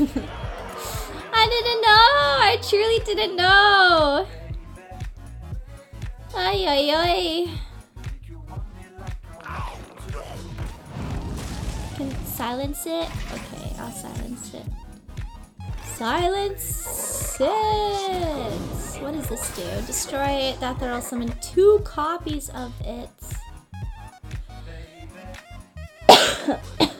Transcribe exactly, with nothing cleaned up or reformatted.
I didn't know! I truly didn't know! Ay, ay, ay. Can silence it? Okay, I'll silence it. Silence it! What does this do? Destroy it. That there will summon two copies of it.